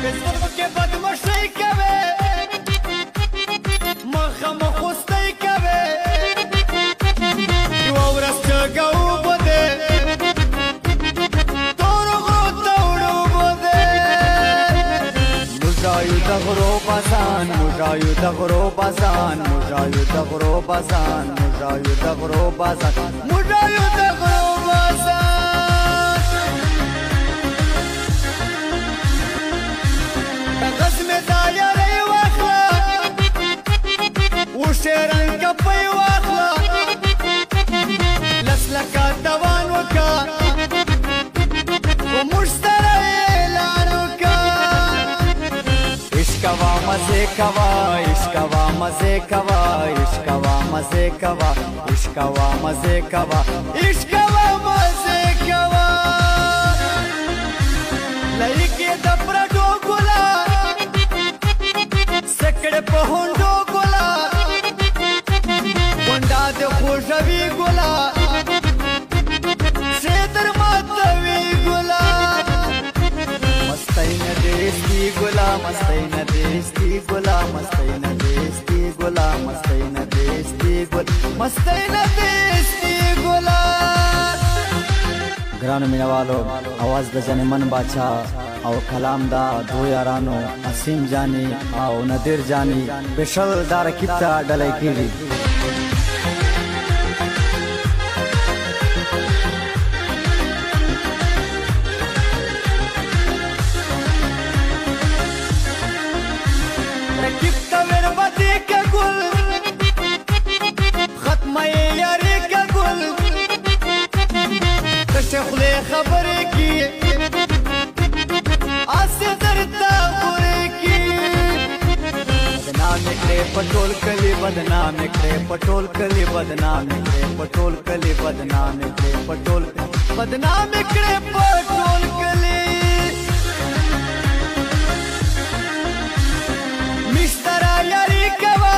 فیسبوک کې بدمعشۍ کوي مخامخ خوستی کوي یوه ورځ جګه اوبه دی تورو غرو ته وړوبه دی موږایو د غرو بازان موږایو د غرو بازان موږایو د غرو بازان موږایو د غرو بازان موږایو د غرو بازان شیران کپی واخلا لسلکا دوان وکا و مشتره اعلان وکا عشقوا مزے کوا عشقوا مزے کوا عشقوا مزے کوا عشقوا مزے کوا عشقوا مزے کوا لایکی د پرډو ګلا سکړه په هوندو ګلا وندا د خوشوي ګلا شیدر ماتوي ګلا مستین دیستی ګلا مستین دیستی ګلا مستین دیستی ګلا مستین دیستی ګلا مستین دیستی ګلا ګرانو مینوالو आवाज د جنمن باچا او کلام دا دو یارانو اسیم جانی او نادر جانی بشل دار کیتا ډلای کیږي شخلي خبركي آسي درتا خوركي بدنام نکلے پټول کلی بدنام نکلے پټول کلی بدنام نکلے پټول کلی بدنام نکلے پټول بدنام نکلے پټول کلی مشترا یاری کوا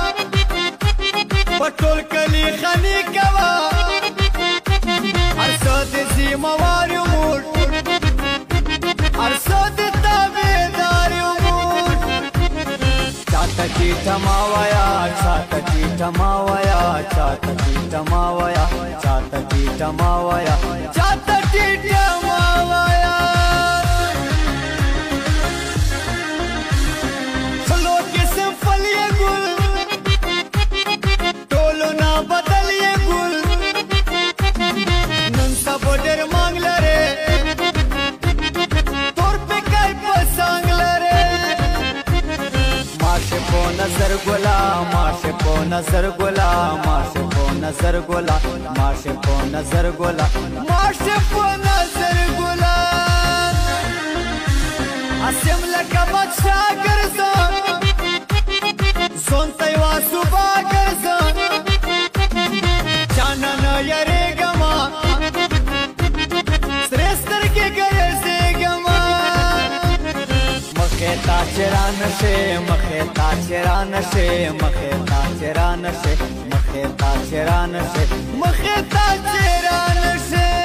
پټول کلی خانی کوا ارصد زیموار امور ارصد تابیدار امور چاہتا کی تماویا چاہتا کی تماویا چاہتا کی تماویا چاہتا کی تماویا چاہتا کی تماویا سلو کے سمفل یہ گل ٹولو نا بدل یہ گل بوډر مانګ لره تور په کای پسنګ لره ماشه په نظر ګلا ماشه په نظر ګلا ماشه په نظر ګلا ماشه په نظر ګلا ماشه په نظر ګلا اسیم لکه بچا ګرځا زون ته واسو با ګرځا جانا نه یریګما مخیتا چرانشه مخیتا چرانشه مخیتا چرانشه مخیتا چرانشه مخیتا چرانشه